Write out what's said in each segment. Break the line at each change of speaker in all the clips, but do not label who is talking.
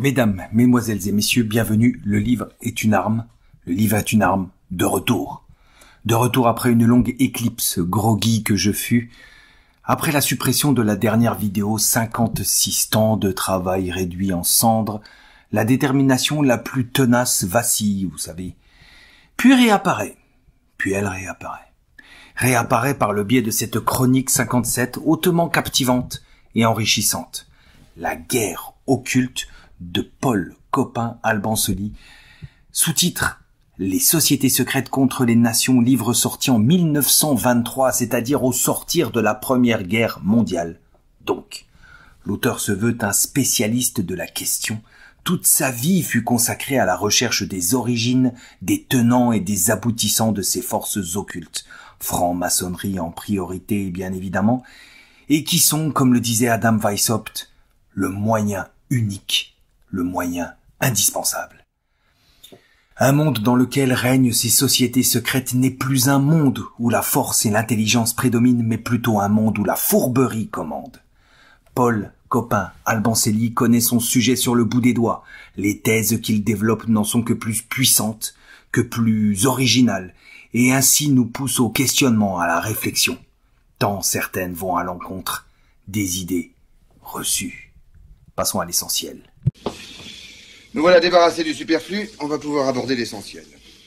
Mesdames, mesdemoiselles et messieurs, bienvenue. Le livre est une arme. Le livre est une arme de retour. De retour après une longue éclipse groggy que je fus. Après la suppression de la dernière vidéo, 56 temps de travail réduits en cendres, la détermination la plus tenace vacille, vous savez. Puis réapparaît. Puis elle réapparaît. Réapparaît par le biais de cette chronique 57 hautement captivante et enrichissante. La guerre occulte de Paul Coppin-Albansely. Sous-titre: Les sociétés secrètes contre les nations, livre sorti en 1923, c'est-à-dire au sortir de la Première Guerre mondiale. Donc, l'auteur se veut un spécialiste de la question. Toute sa vie fut consacrée à la recherche des origines, des tenants et des aboutissants de ces forces occultes, franc-maçonnerie en priorité bien évidemment, et qui sont, comme le disait Adam Weishaupt, le moyen unique, le moyen indispensable. Un monde dans lequel règnent ces sociétés secrètes n'est plus un monde où la force et l'intelligence prédominent, mais plutôt un monde où la fourberie commande. Paul Coppin-Albansely connaît son sujet sur le bout des doigts. Les thèses qu'il développe n'en sont que plus puissantes, que plus originales, et ainsi nous poussent au questionnement, à la réflexion, tant certaines vont à l'encontre des idées reçues. Passons à l'essentiel.
Nous voilà débarrassés du superflu, on va pouvoir aborder l'essentiel.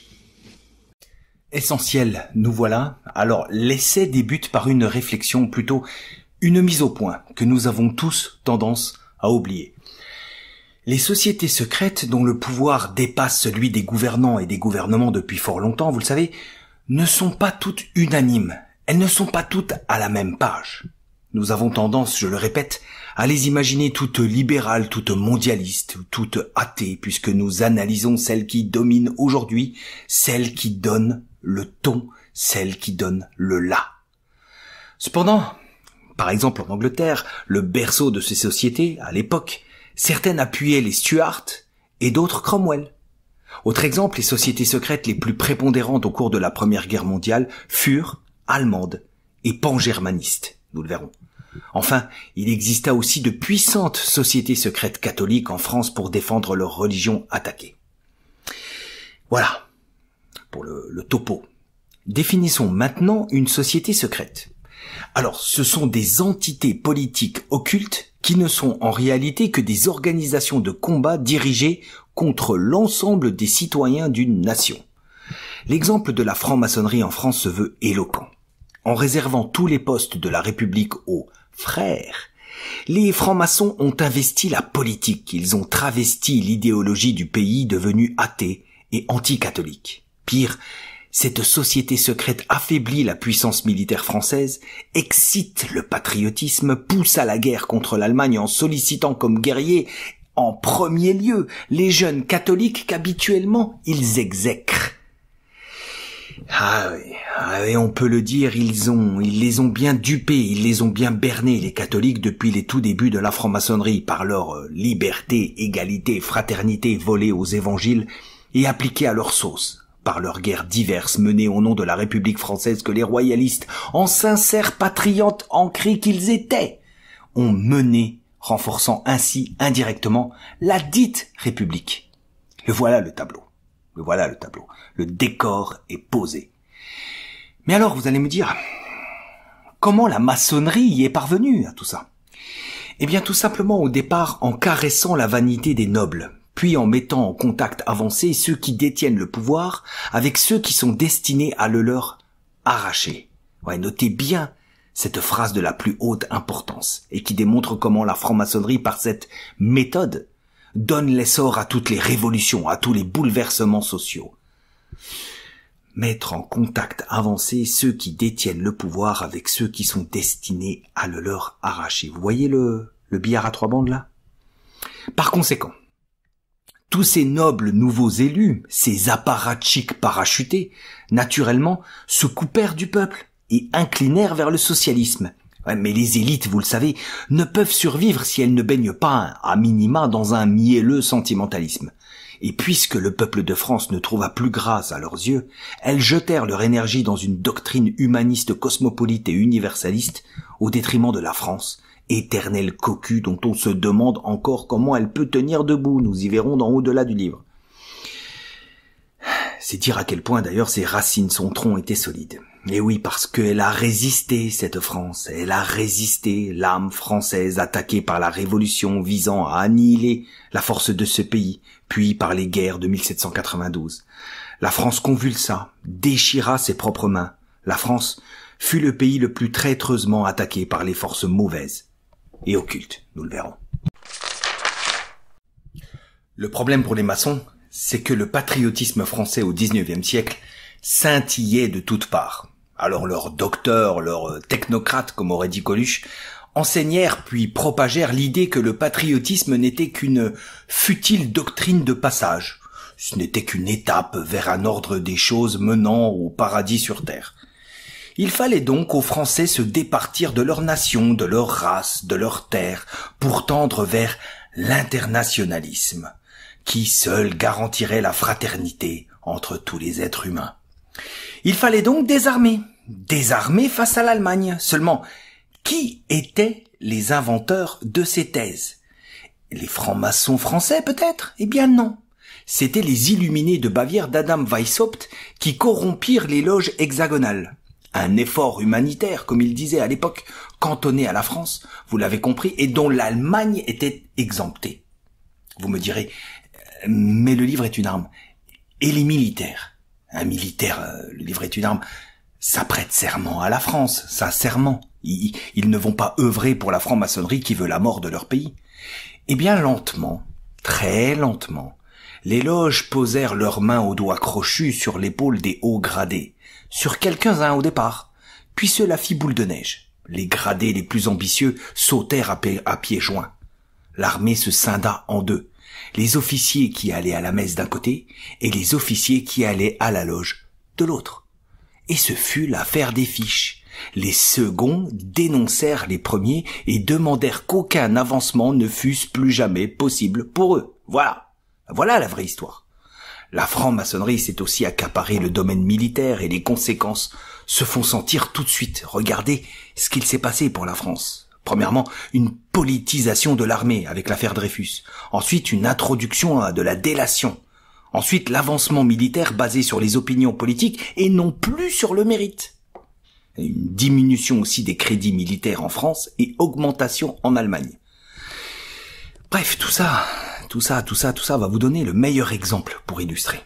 Essentiel, nous voilà. Alors, l'essai débute par une réflexion, plutôt une mise au point, que nous avons tous tendance à oublier. Les sociétés secrètes, dont le pouvoir dépasse celui des gouvernants et des gouvernements depuis fort longtemps, vous le savez, ne sont pas toutes unanimes. Elles ne sont pas toutes à la même page. Nous avons tendance, je le répète, à les imaginer toutes libérales, toutes mondialistes, toutes athées, puisque nous analysons celles qui dominent aujourd'hui, celles qui donnent le ton, celles qui donnent le là. Cependant, par exemple en Angleterre, le berceau de ces sociétés, à l'époque, certaines appuyaient les Stuarts et d'autres Cromwell. Autre exemple, les sociétés secrètes les plus prépondérantes au cours de la Première Guerre mondiale furent allemandes et pan-germanistes, nous le verrons. Enfin, il exista aussi de puissantes sociétés secrètes catholiques en France pour défendre leur religion attaquée. Voilà, pour le topo. Définissons maintenant une société secrète. Alors, ce sont des entités politiques occultes qui ne sont en réalité que des organisations de combat dirigées contre l'ensemble des citoyens d'une nation. L'exemple de la franc-maçonnerie en France se veut éloquent. En réservant tous les postes de la République aux frères, les francs-maçons ont investi la politique, ils ont travesti l'idéologie du pays devenu athée et anti-catholique. Pire, cette société secrète affaiblit la puissance militaire française, excite le patriotisme, pousse à la guerre contre l'Allemagne en sollicitant comme guerriers, en premier lieu, les jeunes catholiques qu'habituellement ils exècrent. Ah oui, on peut le dire, ils les ont bien dupés, ils les ont bien bernés, les catholiques, depuis les tout débuts de la franc-maçonnerie, par leur liberté, égalité, fraternité volée aux évangiles et appliquée à leur sauce, par leurs guerres diverses menées au nom de la République française que les royalistes, en sincères patriotes ancrés qu'ils étaient, ont mené, renforçant ainsi indirectement la dite République. Le voilà le tableau. Le décor est posé. Mais alors, vous allez me dire, comment la maçonnerie y est parvenue à tout ça? Eh bien, tout simplement au départ en caressant la vanité des nobles, puis en mettant en contact avancé ceux qui détiennent le pouvoir avec ceux qui sont destinés à le leur arracher. Ouais, notez bien cette phrase de la plus haute importance et qui démontre comment la franc-maçonnerie, par cette méthode, donne l'essor à toutes les révolutions, à tous les bouleversements sociaux. Mettre en contact avancé ceux qui détiennent le pouvoir avec ceux qui sont destinés à le leur arracher. Vous voyez le billard à trois bandes là? Par conséquent, tous ces nobles nouveaux élus, ces apparatchiks parachutés, naturellement, se coupèrent du peuple et inclinèrent vers le socialisme. Ouais, mais les élites, vous le savez, ne peuvent survivre si elles ne baignent pas, à minima, dans un mielleux sentimentalisme. Et puisque le peuple de France ne trouva plus grâce à leurs yeux, elles jetèrent leur énergie dans une doctrine humaniste, cosmopolite et universaliste, au détriment de la France éternelle cocu dont on se demande encore comment elle peut tenir debout. Nous y verrons dans au-delà du livre. C'est dire à quel point d'ailleurs ses racines, son tronc était solide. Et oui, parce qu'elle a résisté, cette France. Elle a résisté, l'âme française attaquée par la Révolution visant à annihiler la force de ce pays, puis par les guerres de 1792. La France convulsa, déchira ses propres mains. La France fut le pays le plus traîtreusement attaqué par les forces mauvaises et occultes, nous le verrons. Le problème pour les maçons, c'est que le patriotisme français au XIXe siècle scintillait de toutes parts. Alors leurs docteurs, leurs technocrates, comme aurait dit Coluche, enseignèrent puis propagèrent l'idée que le patriotisme n'était qu'une futile doctrine de passage. Ce n'était qu'une étape vers un ordre des choses menant au paradis sur terre. Il fallait donc aux Français se départir de leur nation, de leur race, de leur terre, pour tendre vers l'internationalisme, qui seul garantirait la fraternité entre tous les êtres humains. Il fallait donc désarmer face à l'Allemagne. Seulement, qui étaient les inventeurs de ces thèses? Les francs-maçons français peut-être? Eh bien non. C'étaient les illuminés de Bavière d'Adam Weishaupt qui corrompirent les loges hexagonales. Un effort humanitaire, comme il disait à l'époque, cantonné à la France, vous l'avez compris, et dont l'Allemagne était exemptée. Vous me direz, mais le livre est une arme. Et les militaires? Un militaire, le livre est une arme, ça prête serment à la France, ça serment. Ils ne vont pas œuvrer pour la franc-maçonnerie qui veut la mort de leur pays. Eh bien lentement, très lentement, les loges posèrent leurs mains aux doigts crochus sur l'épaule des hauts gradés, sur quelques-uns au départ, puis cela fit boule de neige. Les gradés les plus ambitieux sautèrent à pieds joints. L'armée se scinda en deux. Les officiers qui allaient à la messe d'un côté et les officiers qui allaient à la loge de l'autre. Et ce fut l'affaire des fiches. Les seconds dénoncèrent les premiers et demandèrent qu'aucun avancement ne fût plus jamais possible pour eux. Voilà la vraie histoire. La franc-maçonnerie s'est aussi accaparé le domaine militaire et les conséquences se font sentir tout de suite. Regardez ce qu'il s'est passé pour la France. Premièrement, une politisation de l'armée avec l'affaire Dreyfus. Ensuite, une introduction de la délation. Ensuite, l'avancement militaire basé sur les opinions politiques et non plus sur le mérite. Une diminution aussi des crédits militaires en France et augmentation en Allemagne. Bref, tout ça va vous donner le meilleur exemple pour illustrer.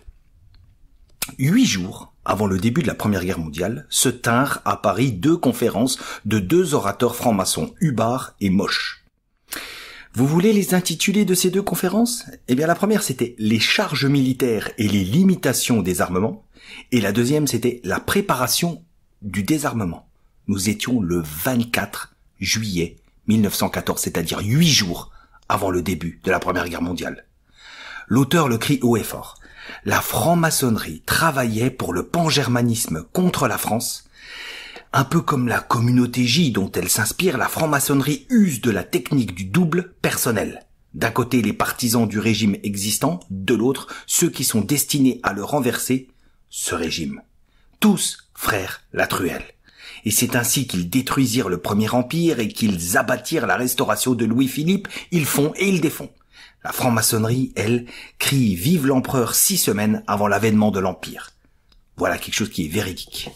8 jours avant le début de la Première Guerre mondiale, se tinrent à Paris 2 conférences de 2 orateurs francs-maçons, Hubbard et Moche. Vous voulez les intituler de ces 2 conférences? Eh bien la première c'était les charges militaires et les limitations des armements, et la deuxième c'était la préparation du désarmement. Nous étions le 24 juillet 1914, c'est-à-dire 8 jours avant le début de la Première Guerre mondiale. L'auteur le crie haut et fort. La franc-maçonnerie travaillait pour le pangermanisme contre la France. Un peu comme la communauté J dont elle s'inspire, la franc-maçonnerie use de la technique du double personnel. D'un côté les partisans du régime existant, de l'autre ceux qui sont destinés à le renverser, ce régime. Tous frères Latruelle. Et c'est ainsi qu'ils détruisirent le Premier Empire et qu'ils abattirent la restauration de Louis-Philippe. Ils font et ils défont. La franc-maçonnerie, elle, crie « Vive l'empereur » 6 semaines avant l'avènement de l'Empire. Voilà quelque chose qui est véridique.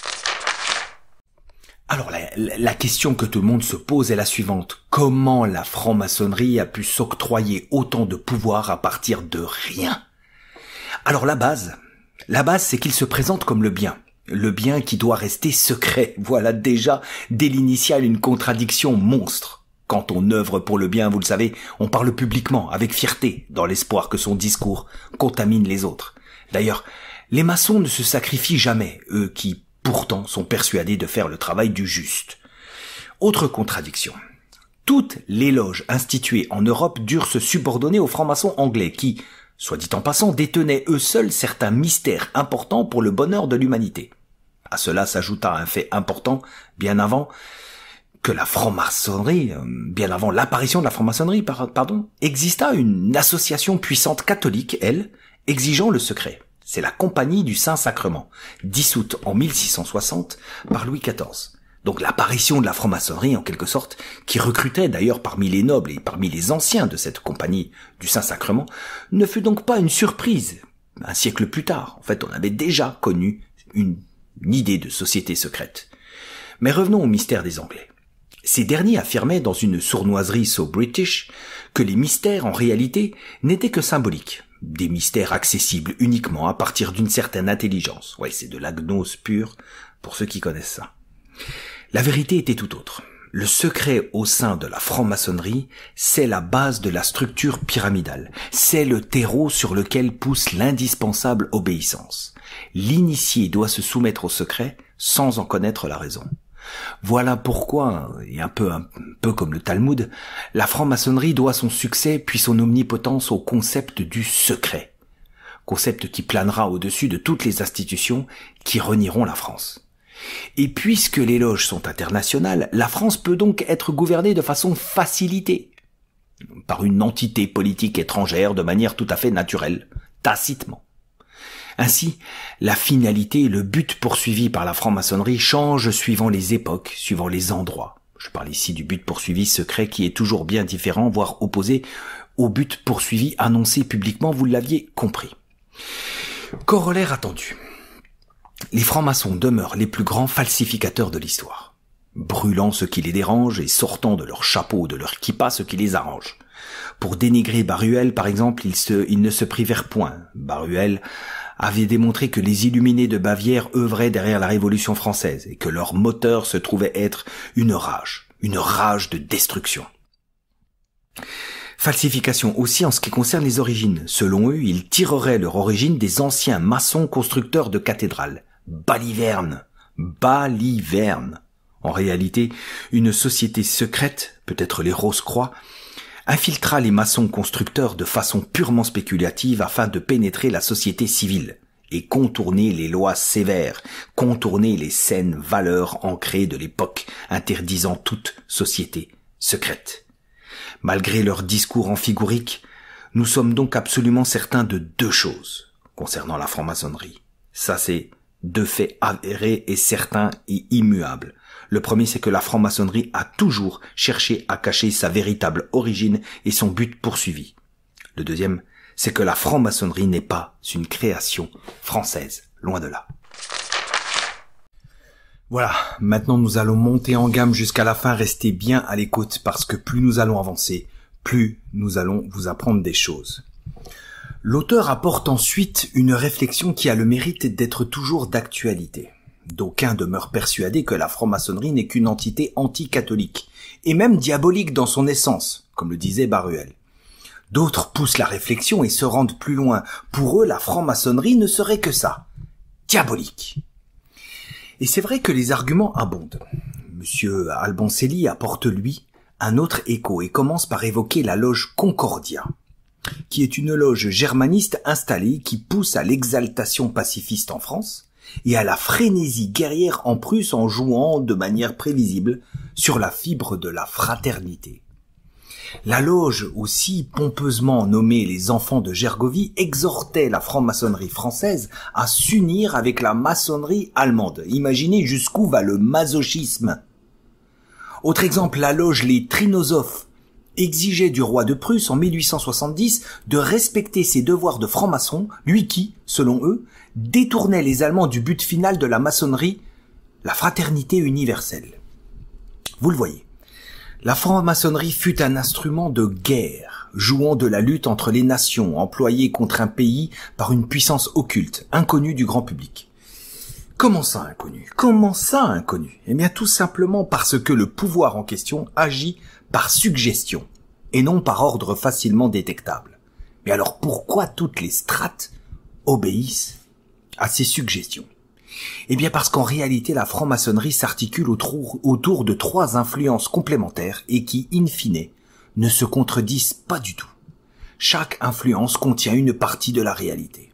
Alors la question que tout le monde se pose est la suivante. Comment la franc-maçonnerie a pu s'octroyer autant de pouvoir à partir de rien? Alors la base c'est qu'il se présente comme le bien. Le bien qui doit rester secret. Voilà déjà dès l'initiale une contradiction monstre. Quand on œuvre pour le bien, vous le savez, on parle publiquement, avec fierté, dans l'espoir que son discours contamine les autres. D'ailleurs, les maçons ne se sacrifient jamais, eux qui, pourtant, sont persuadés de faire le travail du juste. Autre contradiction. Toutes les loges instituées en Europe durent se subordonner aux francs-maçons anglais qui, soit dit en passant, détenaient eux seuls certains mystères importants pour le bonheur de l'humanité. À cela s'ajouta un fait important, bien avant que la franc-maçonnerie, bien avant l'apparition de la franc-maçonnerie, exista une association puissante catholique, elle, exigeant le secret. C'est la Compagnie du Saint-Sacrement, dissoute en 1660 par Louis XIV. Donc l'apparition de la franc-maçonnerie, en quelque sorte, qui recrutait d'ailleurs parmi les nobles et parmi les anciens de cette compagnie du Saint-Sacrement, ne fut donc pas une surprise. Un siècle plus tard, en fait, on avait déjà connu une idée de société secrète. Mais revenons au mystère des Anglais. Ces derniers affirmaient dans une sournoiserie so british que les mystères, en réalité, n'étaient que symboliques. Des mystères accessibles uniquement à partir d'une certaine intelligence. Ouais, c'est de la gnose pure pour ceux qui connaissent ça. La vérité était tout autre. Le secret au sein de la franc-maçonnerie, c'est la base de la structure pyramidale. C'est le terreau sur lequel pousse l'indispensable obéissance. L'initié doit se soumettre au secret sans en connaître la raison. Voilà pourquoi, et un peu comme le Talmud, la franc-maçonnerie doit son succès puis son omnipotence au concept du secret. Concept qui planera au-dessus de toutes les institutions qui renieront la France. Et puisque les loges sont internationales, la France peut donc être gouvernée de façon facilitée, par une entité politique étrangère de manière tout à fait naturelle, tacitement. Ainsi, la finalité et le but poursuivi par la franc-maçonnerie changent suivant les époques, suivant les endroits. Je parle ici du but poursuivi secret qui est toujours bien différent, voire opposé au but poursuivi annoncé publiquement, vous l'aviez compris. Corollaire attendu. Les francs-maçons demeurent les plus grands falsificateurs de l'histoire, brûlant ce qui les dérange et sortant de leur chapeau ou de leur kippa ce qui les arrange. Pour dénigrer Baruel, par exemple, ils ne se privèrent point. Baruel avait démontré que les illuminés de Bavière œuvraient derrière la Révolution française et que leur moteur se trouvait être une rage de destruction. Falsification aussi en ce qui concerne les origines. Selon eux, ils tireraient leur origine des anciens maçons constructeurs de cathédrales. Baliverne. En réalité, une société secrète, peut-être les Rose-Croix, infiltra les maçons constructeurs de façon purement spéculative afin de pénétrer la société civile et contourner les lois sévères, contourner les saines valeurs ancrées de l'époque interdisant toute société secrète. Malgré leur discours amphigorique, nous sommes donc absolument certains de deux choses concernant la franc-maçonnerie. Ça, c'est deux faits avérés et certains et immuables. Le premier, c'est que la franc-maçonnerie a toujours cherché à cacher sa véritable origine et son but poursuivi. Le deuxième, c'est que la franc-maçonnerie n'est pas une création française, loin de là. Voilà, maintenant nous allons monter en gamme jusqu'à la fin, restez bien à l'écoute parce que plus nous allons avancer, plus nous allons vous apprendre des choses. L'auteur apporte ensuite une réflexion qui a le mérite d'être toujours d'actualité. D'aucuns demeurent persuadés que la franc-maçonnerie n'est qu'une entité anti-catholique, et même diabolique dans son essence, comme le disait Baruel. D'autres poussent la réflexion et se rendent plus loin. Pour eux, la franc-maçonnerie ne serait que ça, diabolique. Et c'est vrai que les arguments abondent. Monsieur Alboncelli apporte, lui, un autre écho et commence par évoquer la loge Concordia, qui est une loge germaniste installée qui pousse à l'exaltation pacifiste en France et à la frénésie guerrière en Prusse en jouant de manière prévisible sur la fibre de la fraternité. La loge, aussi pompeusement nommée les Enfants de Gergovie, exhortait la franc-maçonnerie française à s'unir avec la maçonnerie allemande. Imaginez jusqu'où va le masochisme. Autre exemple, la loge Les Trinosophes exigeait du roi de Prusse en 1870 de respecter ses devoirs de franc-maçon, lui qui, selon eux, détournait les Allemands du but final de la maçonnerie, la fraternité universelle. Vous le voyez. La franc-maçonnerie fut un instrument de guerre, jouant de la lutte entre les nations, employé contre un pays par une puissance occulte, inconnue du grand public. Comment ça inconnu? Eh bien tout simplement parce que le pouvoir en question agit par suggestion, et non par ordre facilement détectable. Mais alors pourquoi toutes les strates obéissent à ces suggestions? Eh bien parce qu'en réalité la franc-maçonnerie s'articule autour de trois influences complémentaires et qui, in fine, ne se contredisent pas du tout. Chaque influence contient une partie de la réalité.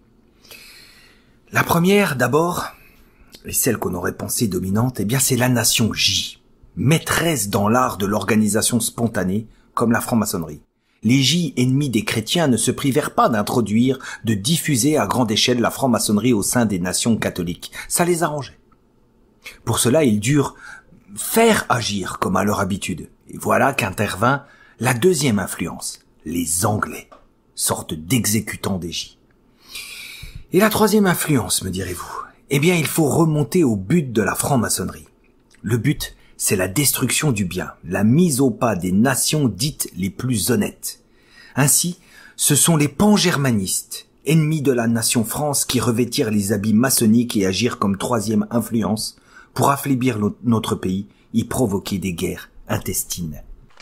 La première, d'abord, et celle qu'on aurait pensée dominante, eh bien c'est la nation J, maîtresse dans l'art de l'organisation spontanée, comme la franc-maçonnerie. Les J, ennemis des chrétiens, ne se privèrent pas d'introduire, de diffuser à grande échelle la franc-maçonnerie au sein des nations catholiques. Ça les arrangeait. Pour cela, ils durent faire agir comme à leur habitude. Et voilà qu'intervint la deuxième influence, les Anglais, sorte d'exécutants des J. Et la troisième influence, me direz-vous? Eh bien, il faut remonter au but de la franc-maçonnerie. Le but, c'est la destruction du bien, la mise au pas des nations dites les plus honnêtes. Ainsi, ce sont les pangermanistes, ennemis de la nation France, qui revêtirent les habits maçonniques et agirent comme troisième influence pour affaiblir notre pays et provoquer des guerres intestines.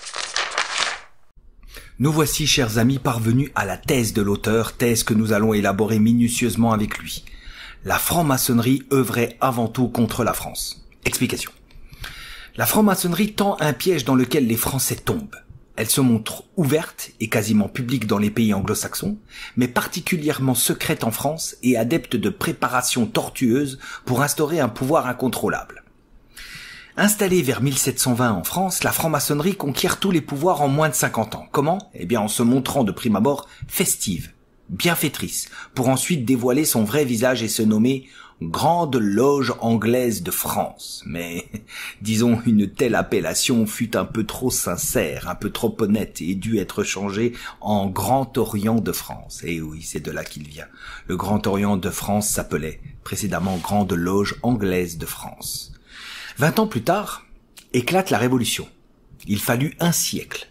Nous voici, chers amis, parvenus à la thèse de l'auteur, thèse que nous allons élaborer minutieusement avec lui. La franc-maçonnerie œuvrait avant tout contre la France. Explication. La franc-maçonnerie tend un piège dans lequel les Français tombent. Elle se montre ouverte et quasiment publique dans les pays anglo-saxons, mais particulièrement secrète en France et adepte de préparations tortueuses pour instaurer un pouvoir incontrôlable. Installée vers 1720 en France, la franc-maçonnerie conquiert tous les pouvoirs en moins de 50 ans. Comment? Eh bien en se montrant de prime abord festive, bienfaitrice, pour ensuite dévoiler son vrai visage et se nommer Grande Loge Anglaise de France. Mais, disons, une telle appellation fut un peu trop sincère, un peu trop honnête et dut être changée en Grand Orient de France. Et oui, c'est de là qu'il vient. Le Grand Orient de France s'appelait précédemment Grande Loge Anglaise de France. 20 ans plus tard, éclate la Révolution. Il fallut un siècle,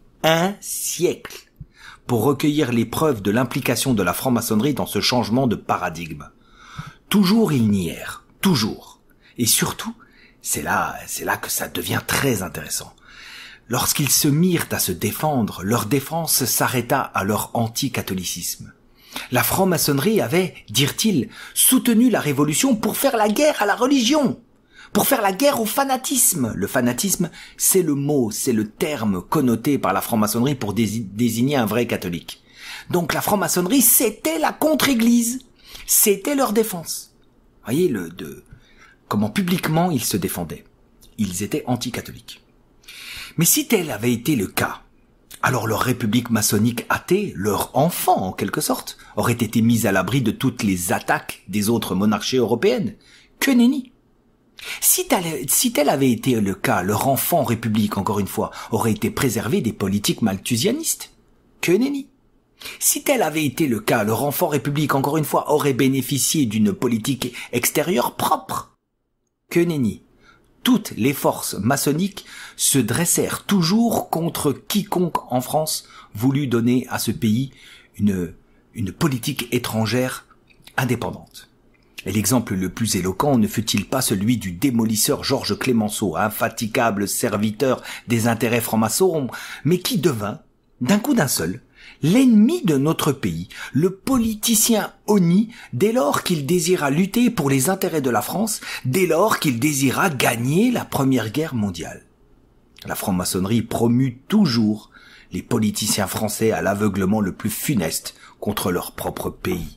pour recueillir les preuves de l'implication de la franc-maçonnerie dans ce changement de paradigme. Toujours ils nièrent, toujours. Et surtout, c'est là que ça devient très intéressant. Lorsqu'ils se mirent à se défendre, leur défense s'arrêta à leur anti-catholicisme. La franc-maçonnerie avait, dirent-ils, soutenu la Révolution pour faire la guerre à la religion, pour faire la guerre au fanatisme. Le fanatisme, c'est le mot, c'est le terme connoté par la franc-maçonnerie pour désigner un vrai catholique. Donc la franc-maçonnerie, c'était la contre-église. C'était leur défense. Voyez comment publiquement ils se défendaient. Ils étaient anti-catholiques. Mais si tel avait été le cas, alors leur république maçonnique athée, leur enfant en quelque sorte, aurait été mise à l'abri de toutes les attaques des autres monarchies européennes. Que nenni. Si tel avait été le cas, leur enfant république, encore une fois, aurait été préservé des politiques malthusianistes. Que nenni. Si tel avait été le cas, leur enfant république, encore une fois, aurait bénéficié d'une politique extérieure propre. Que nenni. Toutes les forces maçonniques se dressèrent toujours contre quiconque en France voulut donner à ce pays une politique étrangère indépendante. Et l'exemple le plus éloquent ne fut-il pas celui du démolisseur Georges Clemenceau, infatigable serviteur des intérêts francs-maçons, mais qui devint, d'un coup d'un seul, l'ennemi de notre pays, le politicien honni, dès lors qu'il désira lutter pour les intérêts de la France, dès lors qu'il désira gagner la Première Guerre mondiale. La franc-maçonnerie promut toujours les politiciens français à l'aveuglement le plus funeste contre leur propre pays.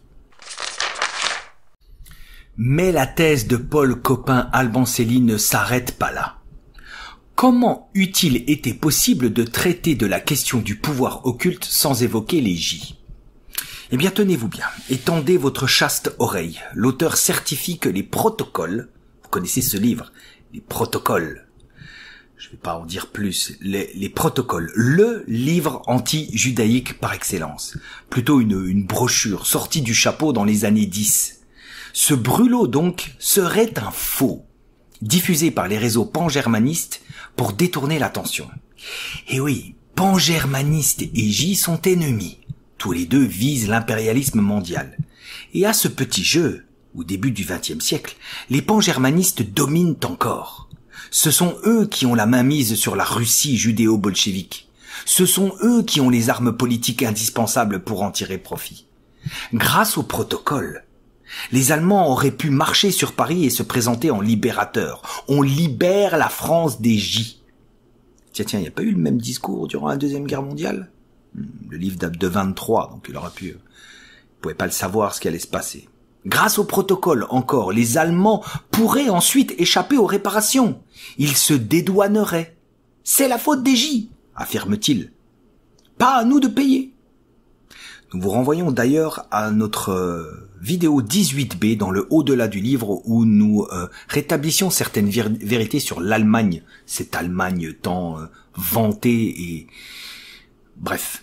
Mais la thèse de Paul Coppin-Albancelli ne s'arrête pas là. Comment eût-il été possible de traiter de la question du pouvoir occulte sans évoquer les J? Eh bien, tenez-vous bien, et tendez votre chaste oreille. L'auteur certifie que les protocoles, vous connaissez ce livre, les protocoles, je ne vais pas en dire plus, les protocoles, le livre anti-judaïque par excellence, plutôt une brochure sortie du chapeau dans les années 10. Ce brûlot, donc, serait un faux, diffusé par les réseaux pangermanistes pour détourner l'attention. Et oui, pangermanistes et J sont ennemis. Tous les deux visent l'impérialisme mondial. Et à ce petit jeu, au début du XXe siècle, les pangermanistes dominent encore. Ce sont eux qui ont la main mise sur la Russie judéo-bolchevique. Ce sont eux qui ont les armes politiques indispensables pour en tirer profit. Grâce au protocole, les Allemands auraient pu marcher sur Paris et se présenter en libérateurs. On libère la France des J. Tiens, il n'y a pas eu le même discours durant la Deuxième Guerre mondiale? Le livre date de 23, donc il pouvait pas le savoir ce qui allait se passer. Grâce au protocole, encore, les Allemands pourraient ensuite échapper aux réparations. Ils se dédouaneraient. C'est la faute des J, affirme-t-il. Pas à nous de payer. Nous vous renvoyons d'ailleurs à notre vidéo 18b dans le au-delà du livre où nous rétablissions certaines vérités sur l'Allemagne, cette Allemagne tant vantée et bref,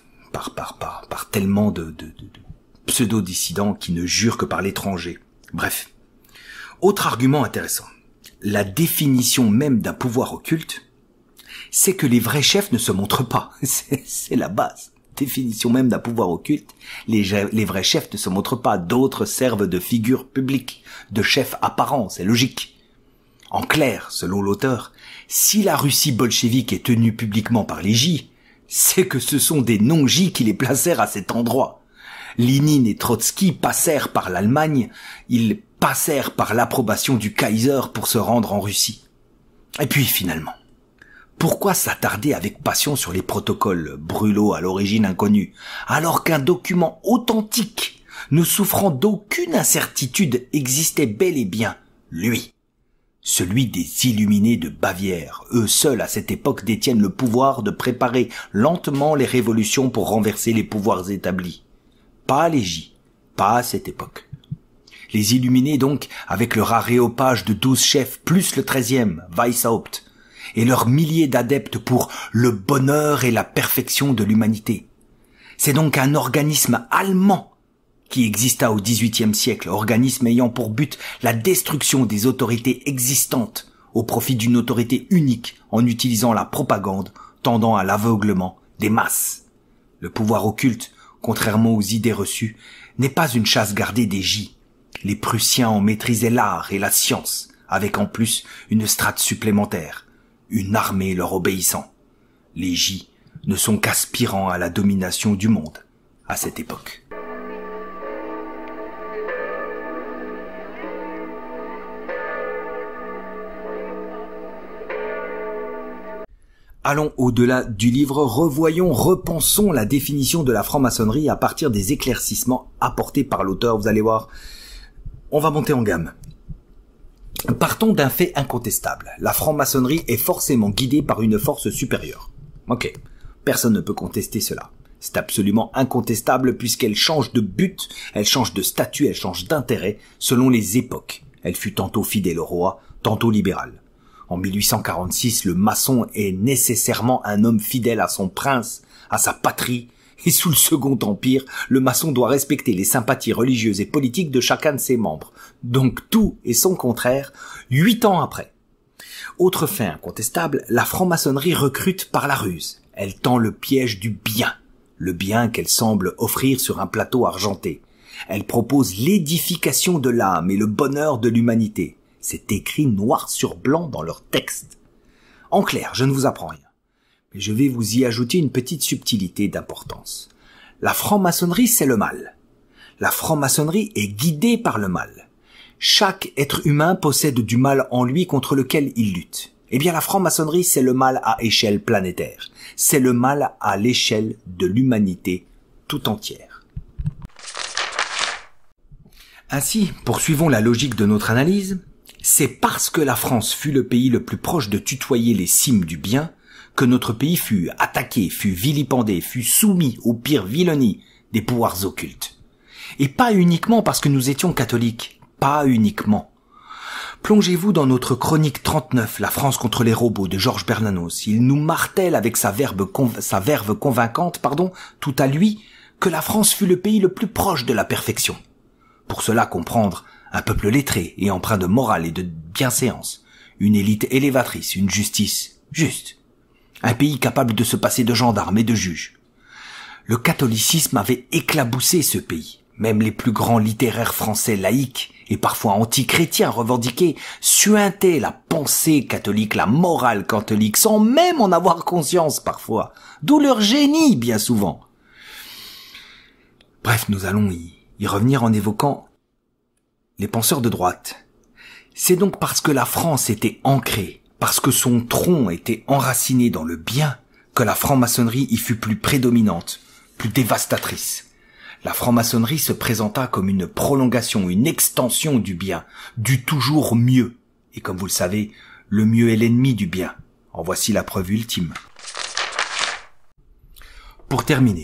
par tellement de pseudo-dissidents qui ne jurent que par l'étranger. Bref. Autre argument intéressant. La définition même d'un pouvoir occulte, c'est que les vrais chefs ne se montrent pas. C'est la base. Définition même d'un pouvoir occulte, les vrais chefs ne se montrent pas. D'autres servent de figure publique, de chefs apparents, c'est logique. En clair, selon l'auteur, si la Russie bolchevique est tenue publiquement par les J, c'est que ce sont des non-J qui les placèrent à cet endroit. Lénine et Trotsky passèrent par l'Allemagne, ils passèrent par l'approbation du Kaiser pour se rendre en Russie. Et puis finalement, pourquoi s'attarder avec passion sur les protocoles brûlots à l'origine inconnue, alors qu'un document authentique, ne souffrant d'aucune incertitude, existait bel et bien, lui, celui des Illuminés de Bavière. Eux seuls à cette époque détiennent le pouvoir de préparer lentement les révolutions pour renverser les pouvoirs établis. Pas les J, pas à cette époque. Les Illuminés donc, avec leur aréopage de 12 chefs, plus le 13e, Weishaupt, et leurs milliers d'adeptes pour le bonheur et la perfection de l'humanité. C'est donc un organisme allemand qui exista au XVIIIe siècle, organisme ayant pour but la destruction des autorités existantes au profit d'une autorité unique en utilisant la propagande tendant à l'aveuglement des masses. Le pouvoir occulte, contrairement aux idées reçues, n'est pas une chasse gardée des J. Les Prussiens en maîtrisaient l'art et la science, avec en plus une strate supplémentaire, une armée leur obéissant. Les J ne sont qu'aspirants à la domination du monde à cette époque. Allons au-delà du livre, revoyons, repensons la définition de la franc-maçonnerie à partir des éclaircissements apportés par l'auteur. Vous allez voir, on va monter en gamme. Partons d'un fait incontestable. La franc-maçonnerie est forcément guidée par une force supérieure. Ok, personne ne peut contester cela. C'est absolument incontestable puisqu'elle change de but, elle change de statut, elle change d'intérêt selon les époques. Elle fut tantôt fidèle au roi, tantôt libérale. En 1846, le maçon est nécessairement un homme fidèle à son prince, à sa patrie, et sous le Second Empire, le maçon doit respecter les sympathies religieuses et politiques de chacun de ses membres. Donc tout et son contraire, 8 ans après. Autre fait incontestable, la franc-maçonnerie recrute par la ruse. Elle tend le piège du bien, le bien qu'elle semble offrir sur un plateau argenté. Elle propose l'édification de l'âme et le bonheur de l'humanité. C'est écrit noir sur blanc dans leur texte. En clair, je ne vous apprends rien, mais je vais vous y ajouter une petite subtilité d'importance. La franc-maçonnerie, c'est le mal. La franc-maçonnerie est guidée par le mal. Chaque être humain possède du mal en lui contre lequel il lutte. Eh bien, la franc-maçonnerie, c'est le mal à échelle planétaire. C'est le mal à l'échelle de l'humanité tout entière. Ainsi, poursuivons la logique de notre analyse. C'est parce que la France fut le pays le plus proche de tutoyer les cimes du bien que notre pays fut attaqué, fut vilipendé, fut soumis aux pires vilenies des pouvoirs occultes. Et pas uniquement parce que nous étions catholiques, pas uniquement. Plongez-vous dans notre chronique 39, La France contre les robots de Georges Bernanos. Il nous martèle avec sa verve convaincante, tout à lui, que la France fut le pays le plus proche de la perfection. Pour cela comprendre un peuple lettré et empreint de morale et de bienséance, une élite élévatrice, une justice juste, un pays capable de se passer de gendarmes et de juges. Le catholicisme avait éclaboussé ce pays. Même les plus grands littéraires français laïcs et parfois anti-chrétiens revendiquaient, suintaient la pensée catholique, la morale catholique, sans même en avoir conscience parfois, d'où leur génie bien souvent. Bref, nous allons y revenir en évoquant les penseurs de droite. C'est donc parce que la France était ancrée, parce que son tronc était enraciné dans le bien, que la franc-maçonnerie y fut plus prédominante, plus dévastatrice. La franc-maçonnerie se présenta comme une prolongation, une extension du bien, du toujours mieux. Et comme vous le savez, le mieux est l'ennemi du bien. En voici la preuve ultime. Pour terminer,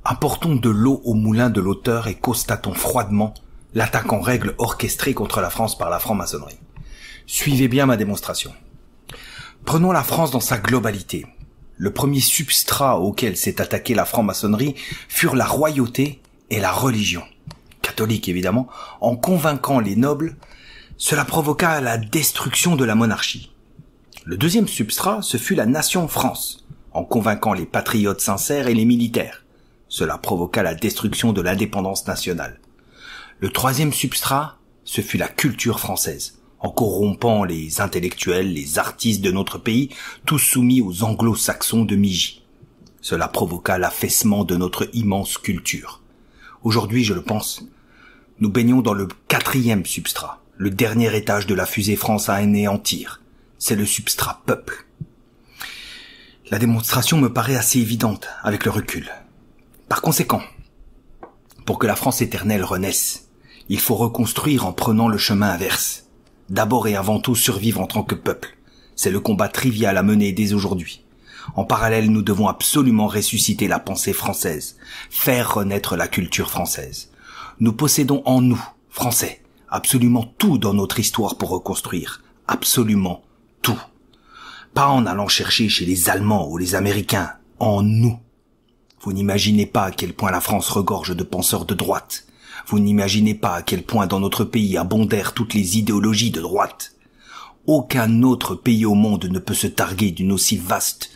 Apportons de l'eau au moulin de l'auteur et constatons froidement l'attaque en règle orchestrée contre la France par la franc-maçonnerie. Suivez bien ma démonstration. Prenons la France dans sa globalité. Le premier substrat auquel s'est attaquée la franc-maçonnerie furent la royauté et la religion. Catholique évidemment, en convainquant les nobles, cela provoqua la destruction de la monarchie. Le deuxième substrat, ce fut la nation France, en convainquant les patriotes sincères et les militaires. Cela provoqua la destruction de l'indépendance nationale. Le troisième substrat, ce fut la culture française, en corrompant les intellectuels, les artistes de notre pays, tous soumis aux anglo-saxons de Migy. Cela provoqua l'affaissement de notre immense culture. Aujourd'hui, je le pense, nous baignons dans le quatrième substrat, le dernier étage de la fusée France à anéantir. C'est le substrat peuple. La démonstration me paraît assez évidente avec le recul. Par conséquent, pour que la France éternelle renaisse, il faut reconstruire en prenant le chemin inverse. D'abord et avant tout survivre en tant que peuple. C'est le combat trivial à mener dès aujourd'hui. En parallèle, nous devons absolument ressusciter la pensée française, faire renaître la culture française. Nous possédons en nous, Français, absolument tout dans notre histoire pour reconstruire. Absolument tout. Pas en allant chercher chez les Allemands ou les Américains, en nous. Vous n'imaginez pas à quel point la France regorge de penseurs de droite. Vous n'imaginez pas à quel point dans notre pays abondèrent toutes les idéologies de droite. Aucun autre pays au monde ne peut se targuer d'une aussi vaste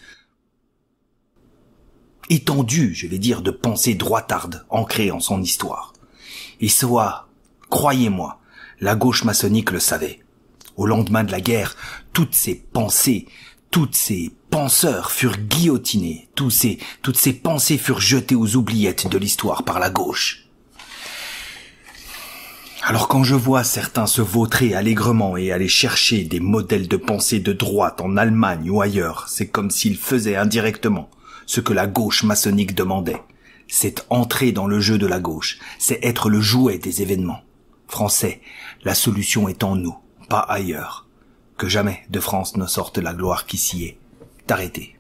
étendue, je vais dire, de pensée droitarde ancrée en son histoire. Et soit, croyez-moi, la gauche maçonnique le savait. Au lendemain de la guerre, toutes ces pensées, toutes ces penseurs furent guillotinés, toutes ces pensées furent jetées aux oubliettes de l'histoire par la gauche. Alors quand je vois certains se vautrer allègrement et aller chercher des modèles de pensée de droite en Allemagne ou ailleurs, c'est comme s'ils faisaient indirectement ce que la gauche maçonnique demandait. C'est entrer dans le jeu de la gauche, c'est être le jouet des événements. Français, la solution est en nous, pas ailleurs. Que jamais de France ne sorte la gloire qui s'y est arrêtée.